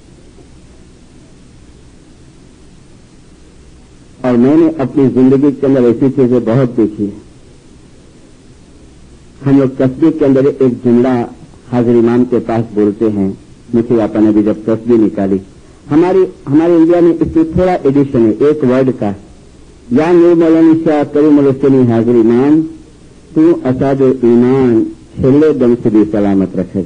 और मैंने अपनी जिंदगी के अंदर ऐसी चीजें बहुत देखी है। हम लोग तस्बीह के अंदर एक जुमला हाजिर इमाम के पास बोलते हैं, मुखी आपा ने भी जब तस्बीह निकाली, हमारी हमारे इंडिया में इसमें थोड़ा एडिशन है एक वर्ड का, या नूर मौलानी शाह करीम हुसैनी हाजिर इमाम तू असादो ईमान छेल्ले दम सुधी सलामत रखे।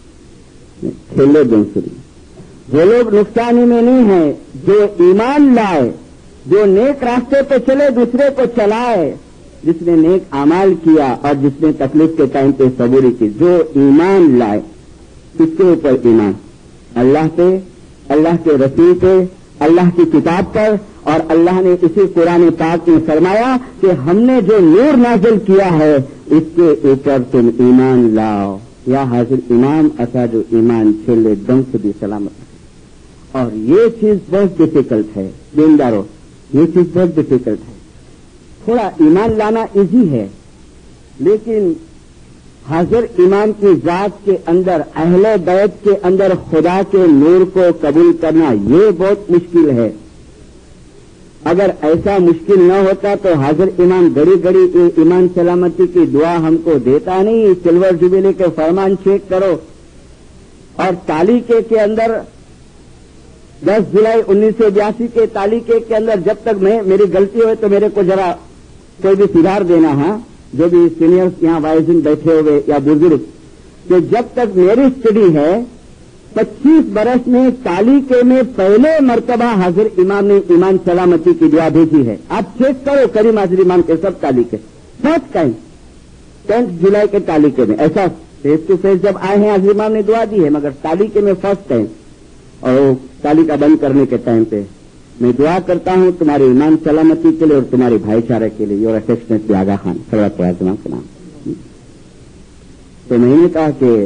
छेल्ले दम सुधी जो लोग नुकसानी में नहीं है, जो ईमान लाए, जो नेक रास्ते पे चले, दूसरे को चलाए, जिसने नेक अमाल किया और जिसने तकलीफ के टाइम पे सबूरी की, जो ईमान लाए, किसके ऊपर ईमान? अल्लाह पे, अल्लाह के रसूल पे, अल्लाह की किताब पर। और अल्लाह ने इसी कुरान पाक में फरमाया कि हमने जो नूर नाजिल किया है इसके ऊपर तुम ईमान लाओ। या हाजिर इमाम असा जो ईमान छेले दम सुधी सलामत। और ये चीज बहुत डिफिकल्ट है दीनदारो, ये चीज बहुत डिफिकल्ट है। थोड़ा ईमान लाना इजी है, लेकिन हाजिर इमाम की जात के अंदर, अहले बैत के अंदर खुदा के नूर को कबूल करना ये बहुत मुश्किल है। अगर ऐसा मुश्किल न होता तो हाजिर इमाम घड़ी घड़ी ये ईमान सलामती की दुआ हमको देता नहीं। सिल्वर जुबिली के फरमान चेक करो। और तालीके के अंदर दस जुलाई उन्नीस सौ बयासी के तालीके के अंदर जब तक मैं मेरी गलती हो तो मेरे को जरा कोई भी सुधार देना है, जो भी सीनियर्स यहाँ वाइजिन बैठे हुए या बुजुर्ग, कि जब तक मेरी स्टडी है पच्चीस बरस में तालीके में पहले मर्तबा हाजिर इमाम ने ईमान सलामती की दुआ भेजी है। आप चेक करो करीम हाजिर इमाम के सब तालीके फर्स्ट टाइम टेंथ जुलाई के तालीके में, ऐसा फेस टू फेस जब आए हैं हाजिर इमाम ने दुआ दी है, मगर तालीके में फर्स्ट टाइम। और तालिका बंद करने के टाइम पे मैं दुआ करता हूं तुम्हारी ईमान सलामती के लिए और तुम्हारे भाईचारे के लिए। योर अफेक्शनेटली आगा खान सलावत आजमा के नाम। तो मैंने कहा कि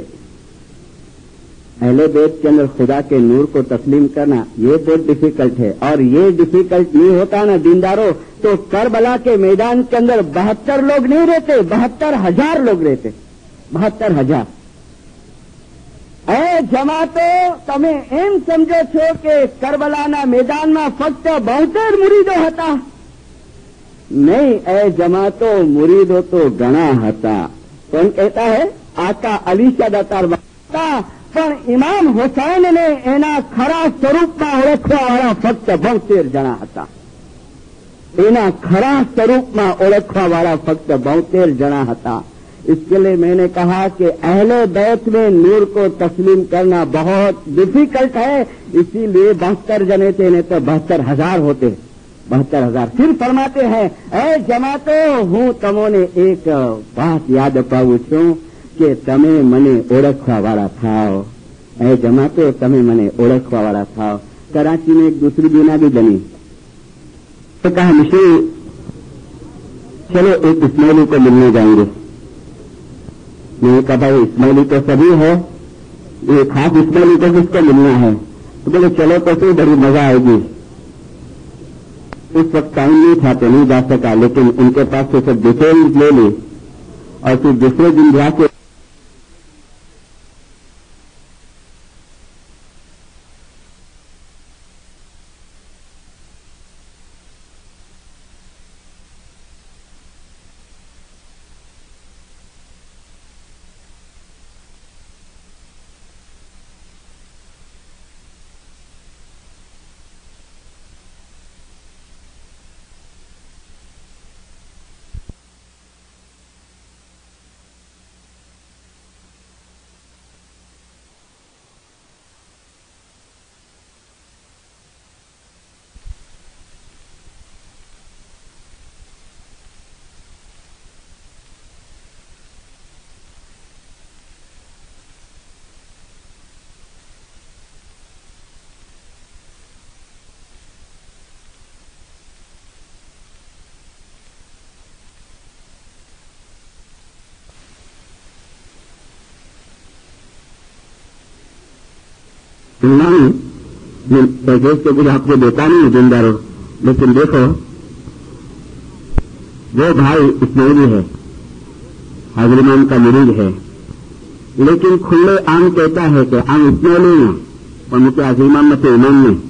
अहले बैत के अंदर खुदा के नूर को तस्लीम करना ये बहुत डिफिकल्ट है। और ये डिफिकल्ट नहीं होता ना दीनदारों तो करबला के मैदान के अंदर बहत्तर लोग नहीं रहते, बहत्तर हजार लोग रहते, बहत्तर हजार। એ જમાતો તમે એમ સમજો છો કે કરબલાના મેદાનમાં ફક્ત બોતેર મુરીદો હતા? નહીં, એ જમાતો મુરીદો તો ઘણા હતા. કોણ કહેતા હે? આકા અલી શાહ દાતાર હતા. પણ ઇમામ હુસૈનને એના ખરા સ્વરૂપમાં ઓળખવાવાળા ફક્ત બોતેર જણા હતા. એના ખરા સ્વરૂપમાં ઓળખવાવાળા ફક્ત બોતેર જણા હતા. इसके लिए मैंने कहा कि अहले बैत में नूर को तस्लीम करना बहुत डिफिकल्ट है, इसीलिए बहत्तर जने थे, नहीं तो बहत्तर हजार होते. बहत्तर हजार फिर फरमाते हैं, ए जमातो हूँ तमोने एक बात याद अपाવું છું કે તમે મને ઓળખવા વાળા થાઓ. ए जमातो તમે મને ઓળખવા વાળા થાઓ. कराची में एक दूसरी बीमारी बनी तो कहा मिशी चलो एक इस्माइली को मिलने जाएंगे. मैंने कहा भाई इस्माइली तो सभी है, ये खास इस्माइली को किसको मिलना है? तो बोले चलो तो फिर बड़ी मजा आएगी. उस वक्त टाइम नहीं था तो नहीं जा सका, लेकिन उनके पास से सब डिटेल्स ले ली और फिर दूसरे दिन जाके नहीं पैकेज तो कुछ आपको देता नहीं जिंदारो, लेकिन देखो वो भाई इस्माइली है, हाजिर इमाम का मुरीद है, लेकिन खुले आम कहता है कि आम इस्माइली हैं और मुझे हाजिर इमाम में से इमाम में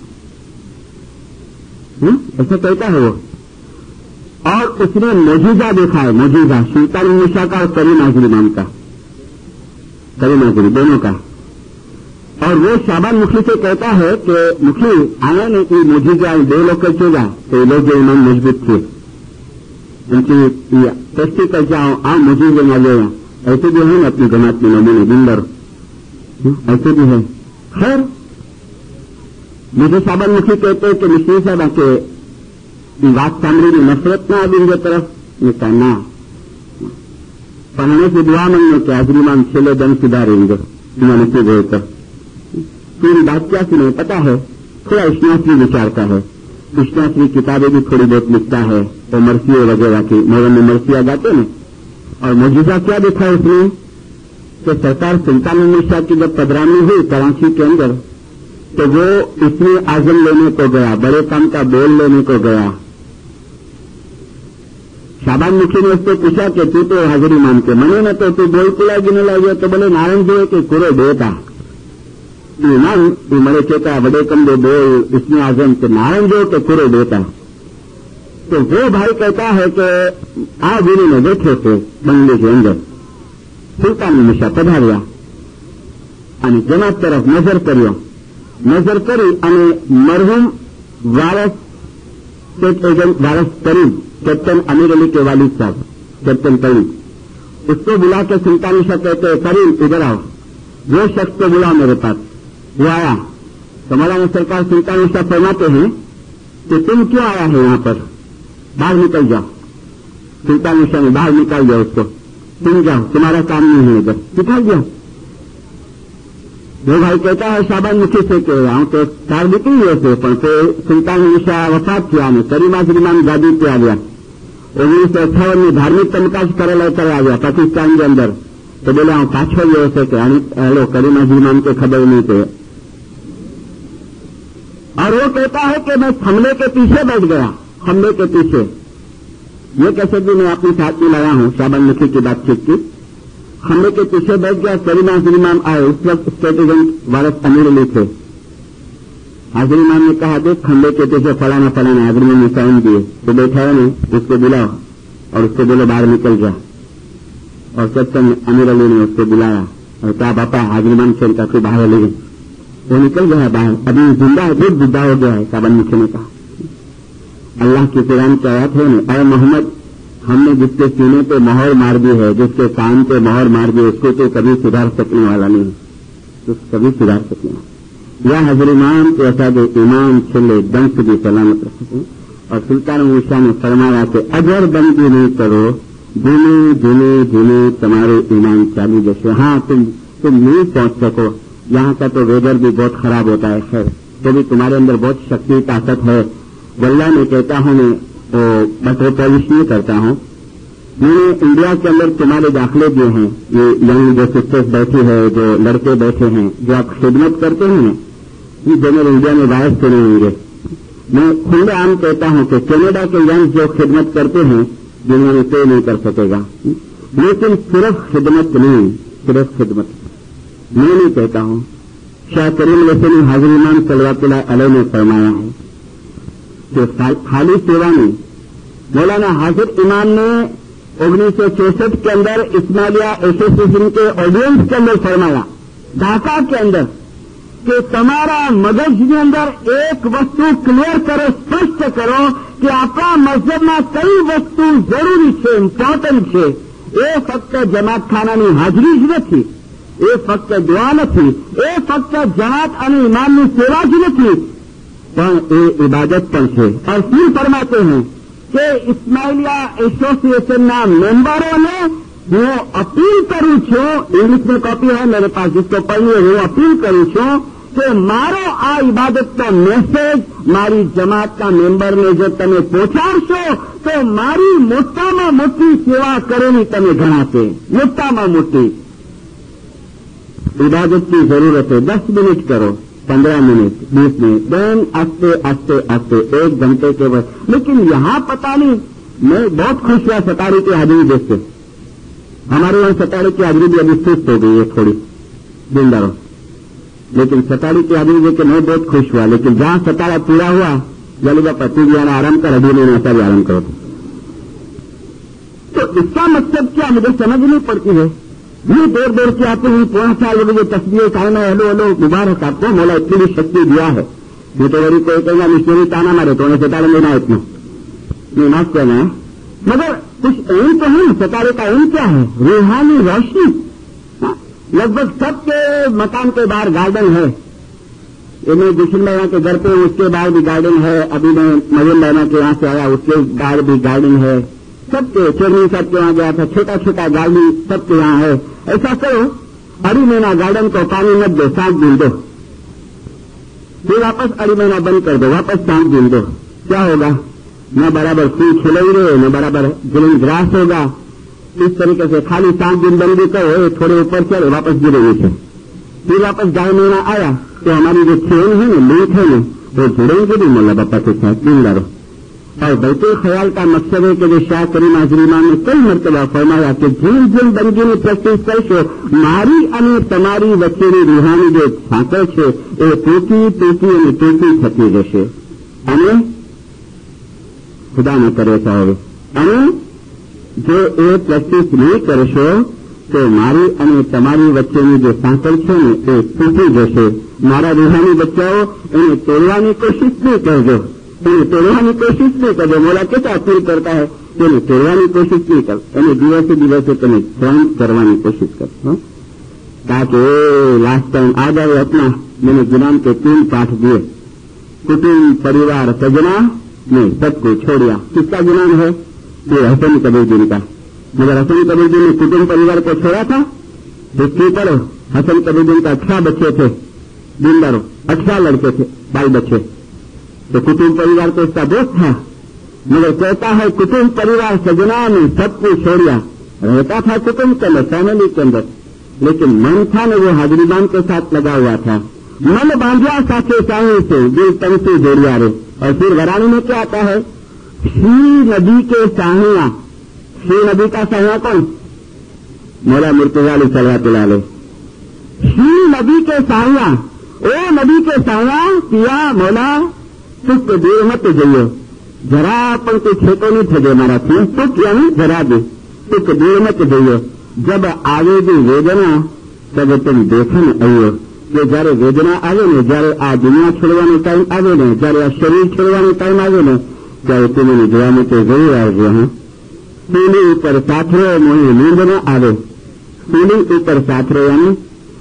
ऐसा कहता है वो. और उसने मौजूदा देखा है, मौजूदा सुल्तान निशा का और करीम हाजिर इमाम का, करीम हाजिर दोनों का. और वो शाबान मुखी से कहता है कि मुखी आया ने कि मुझे जाए दो लोग चेगा तो लोग जो इमाम मजबूत थे उनकी टेस्टी कर जाओ आ मुझे जो ना गया. ऐसे भी है ना अपनी जमात में नमूने बिंदर, ऐसे भी है. खैर मुझे शाबान मुखी कहते हैं कि मिश्री साहब के बात सामने में नफरत ना आदि उनके तरफ निका ना पढ़ने की दुआ मांगने के हाजिर इमाम छेले दम सुधारेंगे इन्होंने से गए तो पूरी बात क्या सुने पता है? थोड़ा इश्नाश्री विचारता है, इश्नाश्री किताबें भी थोड़ी बहुत लिखता है, तो मरसिया वगैरह की मगर में मरसिया गाते हैं. और मौजूदा क्या देखा उसने कि सरकार सुल्तान निशा की जब पदरानी हुई कराची के अंदर तो वो इसमें आजम लेने को गया, बड़े काम का बोल लेने को गया. शाबान मुखी ने उससे पूछा कि तू तो हाजिर इमाम के मने न तो तू बोल पुला गिने लागे तो बोले नारायण जी के कुरो देता इमाम मरे कहता बड़े कम दे बोल इसमें आजम के नारायण जो के कुरो देता. तो वो भाई कहता है कि आ वीरी में बैठे थे बंगले के अंदर सुल्तान निशा पधार्या અને જમાત તરફ નજર કર્યો. નજર કરી અને મરહુમ વારસ स्टेट एजेंट वारस करीब कैप्टन अमीर अली के वालिद साहब कैप्टन करीब उसको बुला के सुल्तान निशा कहते करीब इधर आओ. वो शख्स को बुला मेरे पास. वो आया तो मौलाना सरकार सुल्तान निशा फरमाते हैं कि तुम क्यों आया है यहाँ पर, बाहर निकल जाओ. सुल्तान निशा ने बाहर निकाल दिया उसको, तुम जाओ तुम्हारा काम नहीं है इधर, निकाल दिया. वो भाई कहता है शाबान मुखी से कह रहा हूं तो चार बीती हुए थे पण तो सुल्तान निशा वफात किया ने करीम हाजिर इमाम गादी पे आ गया. ओगनीस सौ अठावन में धार्मिक तमकाज करेला कर आ गया पाकिस्तान के अंदर. तो बोले हूं पाछो गयो છે કે हेलो करीम हाजिर इमाम को खबर नहीं थे. और वो कहता है कि मैं हमले के पीछे बैठ गया, हमले के पीछे. ये कैसे भी मैं अपनी साथ में लाया हूं शाबान मुखी की बातचीत की. खंबे के पीछे बैठ गया, करीम हाजिर इमाम आए, उस वक्त स्टेट एजेंट वारस अमीर अली थे। हाजिर इमाम ने कहा, देख खंबे के पीछे फलाना फलाना हाजिर इमाम ने साइन दिए, तो बैठा है नहीं, उसको बुलाओ और उसको बोलो बाहर निकल जा। और सत्संग अमीर अली ने उसको बुलाया और क्या बापा हाजिर इमाम से काफी बाहर ले गए, वो निकल गया बाहर, अभी जिंदा है, बहुत बुढ़ा हो गया है। काबन नीचे ने कहा, अल्लाह की कुरान की आयत है ना, अरे मोहम्मद हमने जिसके सीने पे मोहर मार दी है, जिसके कान पे मोहर मार दी, उसको तो कभी सुधार सकने वाला नहीं, तो कभी सुधार सकने वाला। या हाजिर इमाम के ऐसा जो इमाम छेले दम से भी सलामत रख सकें। और सुल्तान मूसा ने फरमाया कि अगर बंदी नहीं करो, धीमे धीमे धीमे तुम्हारे ईमान चालू जैसे, हाँ तुम तुम नहीं पहुंच सको, यहाँ का तो वेदर भी बहुत खराब होता है, खैर तो भी तुम्हारे अंदर बहुत शक्ति ताकत है। वल्लाह में कहता हूँ मैं, तो बस वो पॉलिश नहीं करता हूँ, मैंने इंडिया के अंदर तुम्हारे दाखिले दिए हैं, ये यंग जो सिस्टर्स बैठी है, जो लड़के बैठे हैं, जो आप खिदमत करते हैं ना, ये जनरल इंडिया में बाहर से नहीं होंगे। मैं खुले आम कहता हूँ कि कनाडा के यंग जो खिदमत करते हैं दुनिया में कोई नहीं कर सकेगा, लेकिन सिर्फ खिदमत नहीं, सिर्फ खिदमत मैं नहीं कहता हूँ, शाह करीम लसन हाजिर इमाम सल्लल्लाहु अलैहि ने फरमाया है कि खाली सेवा नहीं। मौलाना हाजिर इमाम ने उन्नीस सौ चौसठ के अंदर इस्माइलिया एसोसिएशन के ऑडियंस के अंदर फरमाया, ढाका के अंदर, कि तुम्हारा मगज के अंदर एक वस्तु क्लियर करो, स्पष्ट करो कि आपका मजहब में कई वस्तु जरूरी है, इम्पोर्टेंट है। ये फक्त जमात खानानी हाजरी જ નથી, એ ફક્ત દુઆ નથી, એ ફક્ત જમાત અને ઇમામની સેવા જ નથી, પણ એ ઇબાદત પણ છે। और फिर फरमाते हैं कि इस्माइलिया एसोसिएशनના મેમ્બરોને હું અપીલ કરું છું, इंग्लिश में कॉपी है मेरे पास, जिसको पढ़नी है, હું अपील करूं છું कि मारो आ इबादतનો મેસેજ મારી જમાતના મેમ્બરને જો તમે પહોંચાડશો તો મારી મોટામાં મોટી સેવા કરેલી તમે ગણાશે, મોટામાં મોટી। इबादत की जरूरत है, दस मिनट करो, पंद्रह मिनट, बीस मिनट, देन आस्ते आस्ते आस्ते एक घंटे के बाद। लेकिन यहाँ पता नहीं, मैं बहुत खुश हुआ सतारी की हाजिरी देख के, हमारे यहाँ सतारी की हाजिरी भी अभी सुस्त हो गई है थोड़ी, जिंदा रहो, लेकिन सतारी की हाजिरी देख के मैं बहुत खुश हुआ। लेकिन जहाँ सतारा पूरा हुआ, जल्दी पति भी आना आराम कर, अभी नहीं ऐसा भी आराम करो। तो इसका मतलब क्या मुझे समझ नहीं पड़ती है। ये देर देर से आते हुए पांच साल मुझे तस्वीर खाना, हेलो हेलो मुबारक आपको, मौला इतनी भी शक्ति दिया है। मैं तो वही कोई कहेगा मिशनरी ताना मारे तो उन्हें सतारे में ना इतना नहीं माफ करना है, मगर कुछ एम तो है, सतारे का एम क्या है, रूहानी रोशनी। लगभग सबके मकान के बाहर गार्डन है, मैं दुश्मन भाई के घर पे, उसके बाहर भी गार्डन है, अभी मैं मजन भाई के यहाँ से आया, उसके बाहर भी गार्डन है, सबके चेरनी साहब के वहां गया था, छोटा छोटा गार्डन सबके यहाँ है। ऐसा करो, अड़ी महीना गार्डन को पानी मत दो, सांप दिन दो, फिर वापस अड़ी महीना बंद कर दो, वापस सांप दिन दो, क्या होगा, न बराबर फूल खिलेगी रहे, न बराबर ग्रीन ग्रास होगा। इस तरीके से खाली सांप दिन बंद भी करो, थोड़े ऊपर चले, वापस गिरे नीचे, फिर वापस ढाई महीना आया तो हमारी जो चेन है ना, लीक है ना, वो जुड़ेंगे भी मोला बापा के साथ, जिंदा रहो। और बैतुल ख्याल का मकसद है कि जो शाह करीम हाजिर इमाम ने कई मरतबा फरमाया कि જેમ જેમ બંદગીની પ્રેક્ટિસ કરશો, મારી અને તમારી વચ્ચેની રૂહાની જે સાંકળ છે એ ટૂંકી ટૂંકી અને ટૂંકી થતી જશે, અને ખુદા ન કરે સાહેબ, અને જો એ પ્રેક્ટિસ નહીં કરશો તો મારી અને તમારી વચ્ચેની જે સાંકળ છે ને એ તૂટી જશે। મારા રૂહાની બચ્ચાઓ એને તોડવાની કોશિશ નહીં કરજો, તોડવાની કોશિશ નહીં કરજો। મોલા કેટલા અપીલ કરતા है તેને તોડવાની કોશિશ નહીં કર, એને દિવસે દિવસે તમે સહન કરવાની કોશિश करो, ताकि लास्ट टाइम आ जाए अपना। मैंने गुलाम के तीन पाठ दिए, कुटुंब परिवार सजना ने सबको छोड़िया। किसका गुलाम है? ये हसन कबीरदीन का। मगर हसन कबीरदीन ने कुटुंब परिवार को छोड़ा था, हिस्ट्री पढ़ो, हसन कबीरदीन का अठारह बच्चे थे, जिंदारो अठारह लड़के थे, बाल बच्चे, तो कुटुंब परिवार तो उसका दोस्त था, मगर कहता है कुटुंब परिवार सजना ने सबको छोड़िया। रहता था कुटुंब के अंदर, फैमिली के अंदर, लेकिन मन था न वो हाजिर इमाम के साथ लगा हुआ था। मन बांधिया साथे चाहे से दिल तन से जोड़िया रे। और फिर वराणी में क्या आता है? श्री नदी के साहिया। श्री नदी का साहिया कौन? مولا مرتضی علیہ صلوات اللہ علیہ نبی کے سایہ او نبی کے سایہ کیا مولا تک کے دور مت جائیو ذرا اپن کو کھیتوں نہیں تھے مارا تھی تک یعنی ذرا بھی تک دور مت جائیو جب آگے بھی ویدنا تب تم دیکھن آئیو کہ جارے ویدنا آگے نے جارے آ دنیا چھوڑوانے ٹائم آگے نے جارے آ شریر چھوڑوانے ٹائم آگے نے چاہے تمہیں جوانے تو ضرور آئے گئے ہیں سیلی اوپر ساتھرو مجھے نیند نہ آگے سیلی اوپر ساتھرو یعنی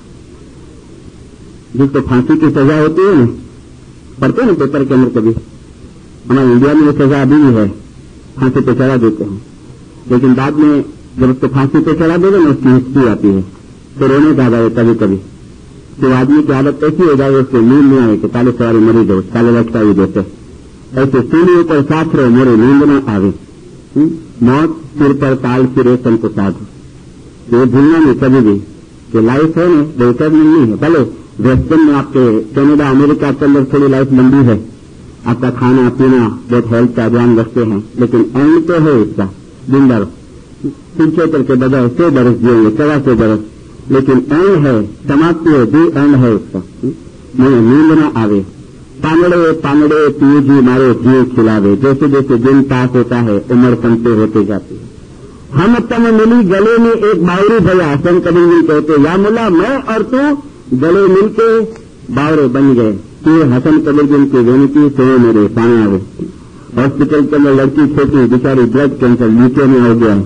جس کو پھانسی کی سزا ہوتی ہے نا پڑھتے ہیں نا پیپر کے اندر کبھی ہمارے انڈیا میں یہ سزا ابھی بھی ہے پھانسی پہ چڑھا دیتے ہیں لیکن بعد میں جب اس کو پھانسی پہ چڑھا دے گا نا اس کی ہسٹری آتی ہے تو رونے کا جائے کبھی کبھی تو آدمی کی عادت ایسی ہو جائے اس کو نیند نہیں آئے کہ تالے سواری مری دو تالے لٹکا بھی دیتے ایسے سیلی اوپر ساتھ رہو میرے نیند نہ آوے موت سر پر تال پھرے سن کو ساتھ یہ بھولنا نہیں کبھی بھی کہ لائف ہے نا بہتر نہیں ہے بھلے ویسٹرن میں آپ کے کینیڈا امریکہ کے اندر تھوڑی لائف لمبی ہے آپ کا کھانا پینا بہت ہیلتھ کا دھیان رکھتے ہیں لیکن اینڈ تو ہے اس کا دن بھر پنچہتر کے بجائے سو برس جیئیں گے سوا سو برس لیکن اینڈ ہے سماپتی ہے دی اینڈ ہے اس کا مجھے نیند نہ آوے پانگڑے پانگڑے پیو جی مارے جیو کھلاوے جیسے جیسے دن پاس ہوتا ہے عمر کمتے ہوتے جاتی ہے ہم تم ملی گلے میں ایک باوری بھیا حسن کبھی نہیں کہتے یا ملا میں اور تو گلے مل کے باورے بن گئے تو حسن کبیر جن کی وینتی تو میرے سامنے آئے ہاسپٹل کے اندر لڑکی چھوٹی بیچاری بلڈ کینسر نیچے میں ہو گیا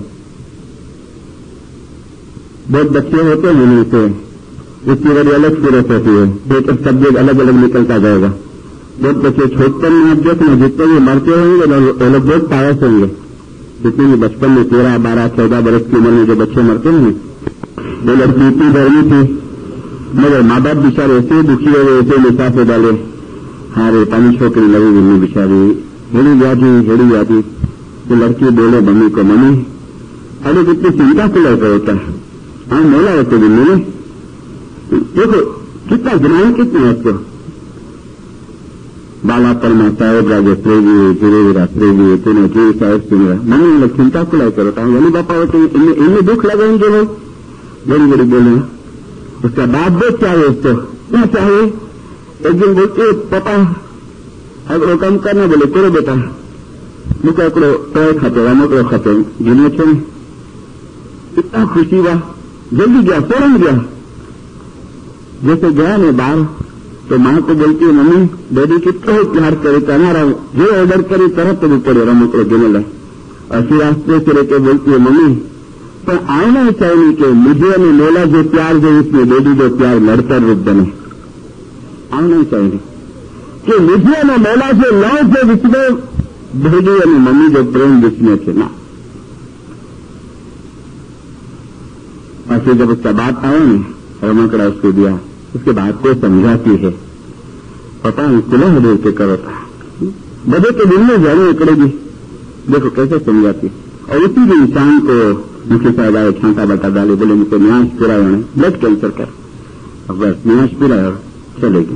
بہت بچے ہوتے ہیں نہیں سے اس کی وجہ الگ صورت ہوتی ہے ایک ایک سبجیکٹ الگ الگ نکلتا جائے گا بہت بچے چھوٹے میں آپ دیکھنا جتنے بھی مرتے ہوں گے وہ لوگ بہت پاس ہوں گے جتنے بھی بچپن میں تیرہ بارہ چودہ برس کی عمر میں جو بچے مرتے ہیں وہ لڑکی اتنی گرمی تھی مگر ماں باپ بچارے ایسے دکھی ہوئے ایسے لفافے ڈالے ہارے پانی چھوکری لگی گرمی بچاری ہیڑی جاتی ہیڑی جاتی تو لڑکی بولے ممی کو ممی ارے کتنی چنتا کو لڑکا ہوتا ہے ہاں مولا ہوتے دلی میں دیکھو کتنا جنان کتنا ہے اس کو بالا پرماتا ہے راجے پریگی گرے پریگی تین جی صاحب سن رہا ممی لوگ چنتا کو لے کر ہوتا ہوں یعنی باپا ہوتے ہیں ان میں دکھ لگائیں گے لوگ بڑی بڑی بولے اس کا باپ بہت چاہیے اس کو کیا چاہیے ایک دن بولتے پاپا اگر کام کرنا بولے کرو بیٹا مکڑو ٹوئے کھاتے گا مکڑو کھاتے جنہیں چھوڑ اتنا خوشی ہوا جلدی گیا فوراً گیا جیسے گیا میں باہر تو ماں کو بولتی ہے ممی ڈیڈی کتنا پیار کرے تمہارا جو آرڈر کرے طرح تو بھی پڑے رہا مکڑو گنے لائے اور پھر راستے سے رہ کے بولتی ہے ممی پر آنا چاہیے کہ مجھے نے مولا جو پیار دے اس میں ڈیڈی جو پیار لڑکر روپ بنے آنا چاہیے کہ مجھے نے مولا جو لو جو اس میں ڈیڈی یعنی ممی جو پریم جس میں تھے نا اور پھر جب اس کا بات آیا نا رمکڑا اس کو دیا اس کے بعد کو سمجھاتی ہے پتا نہیں کلو دیر کے کرو تھا بدے کے دن میں جانے اکڑے گی دیکھو کیسے سمجھاتی اور اسی بھی انسان کو مکھی صاحب آئے چھانٹا بٹا ڈالے بولے مجھے نیاش پورا ہونے بلڈ کینسر کر اب بس نیاش پورا اور چلے گی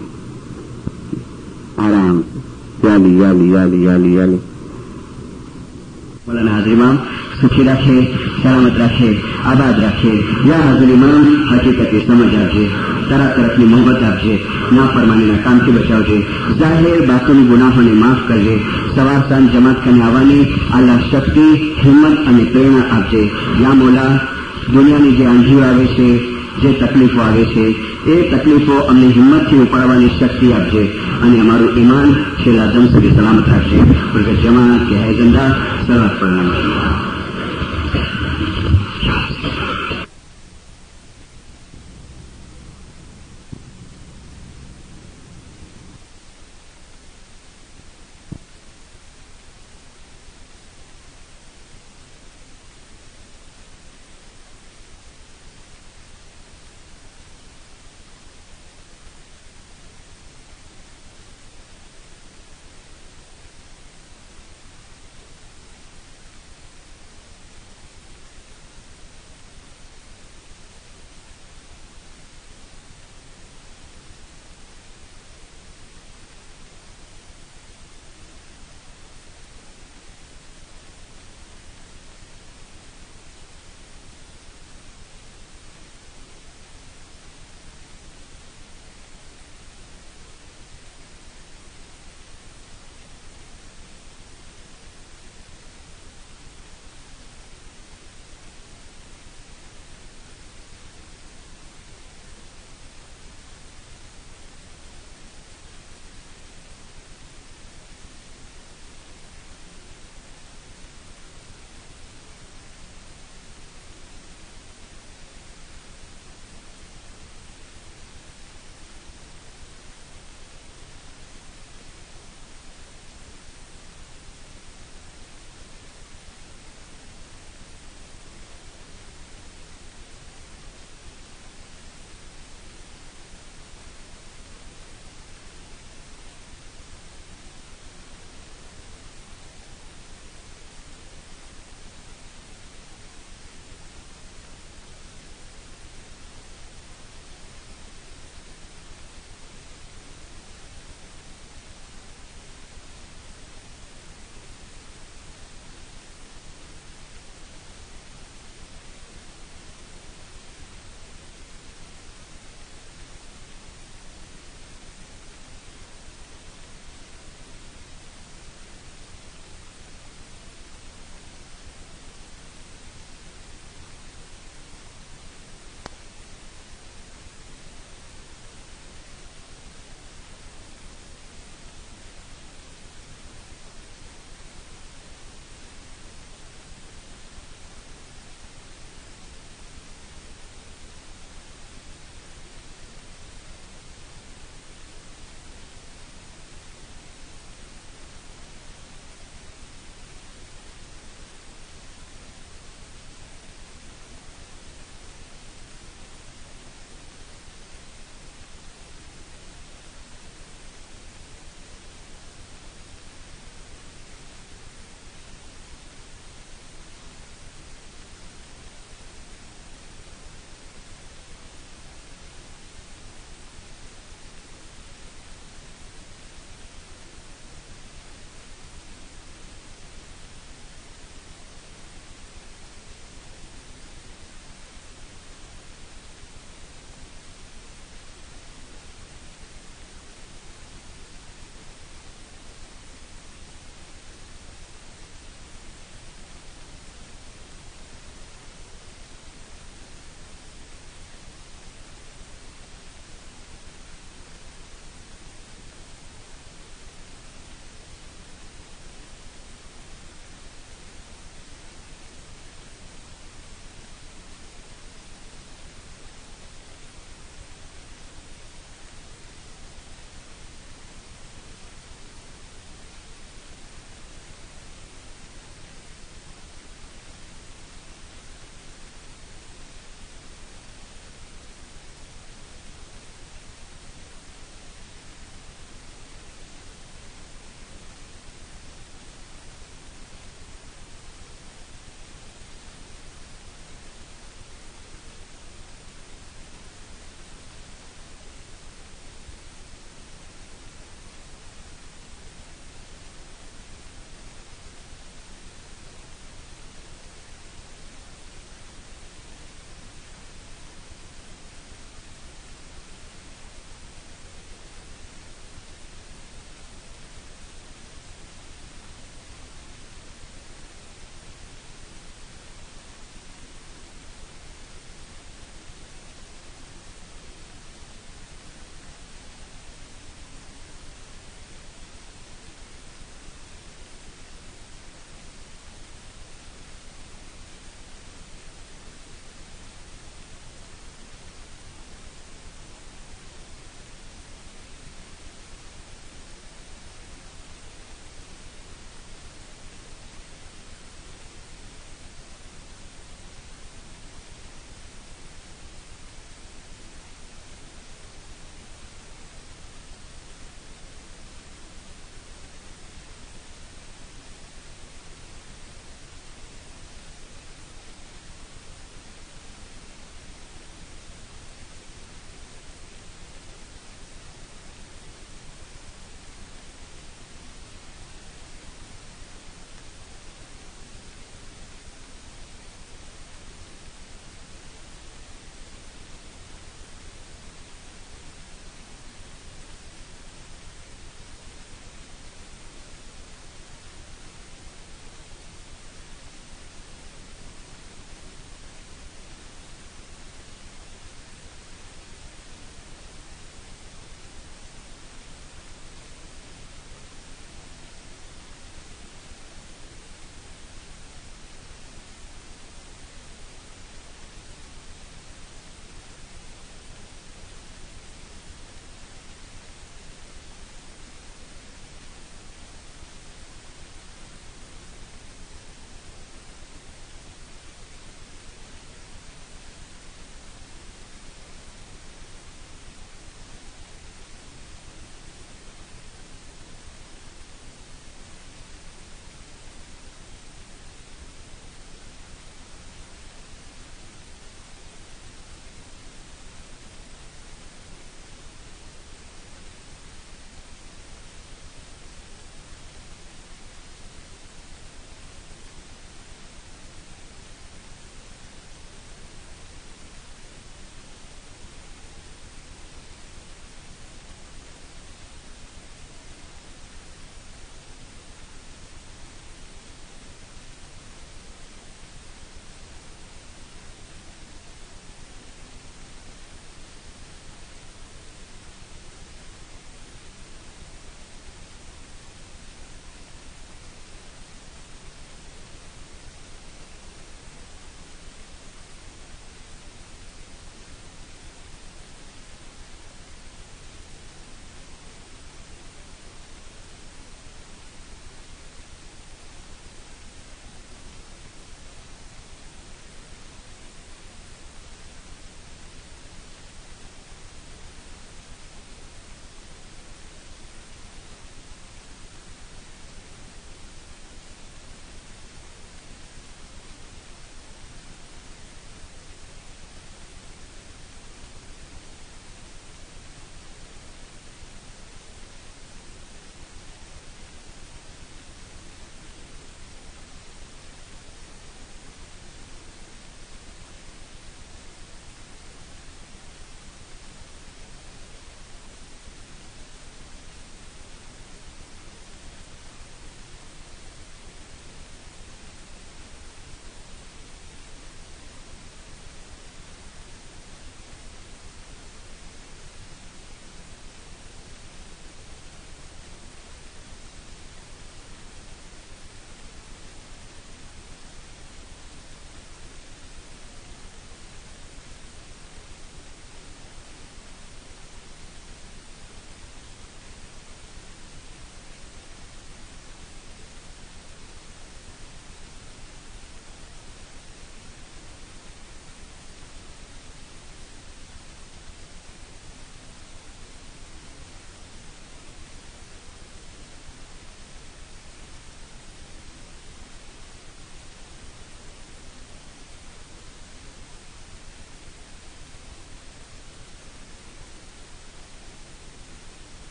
آرام سے یالی یالی یالی یالی یالی مولانا حاضر امام سکھی رکھے سلامت رکھے آباد رکھے یا حاضر امام حقیقت سمجھ رکھے طرح طرح کی محبت رکھے نا فرمانے نہ کام سے بچاؤ جے ظاہر باطنی گناہوں نے معاف کر لے سوار سان جماعت کرنے آوانے اللہ شکتی ہمت અને પ્રેરણા આપજે યા મોલા દુનિયાની જે અંધીર આવે છે જે તકલીફો આવે છે એ તકલીફો અમને હિંમતથી ઉપાડવાની શક્તિ આપજે અને અમારું ઈમાન છેલ્લા દમ સુધી સલામત રાખજે બરકત જમાત કે હૈ જંદા સલાત પ્રણામ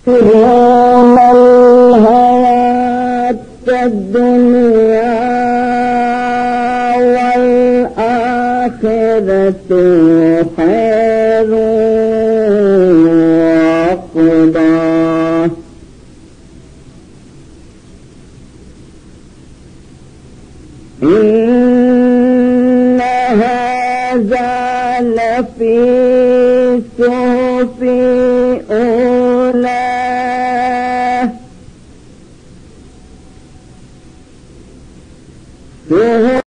يؤثرون الحياة الدنيا والآخرة خير وأقوم. إن هذا لفي صحف أولى صحف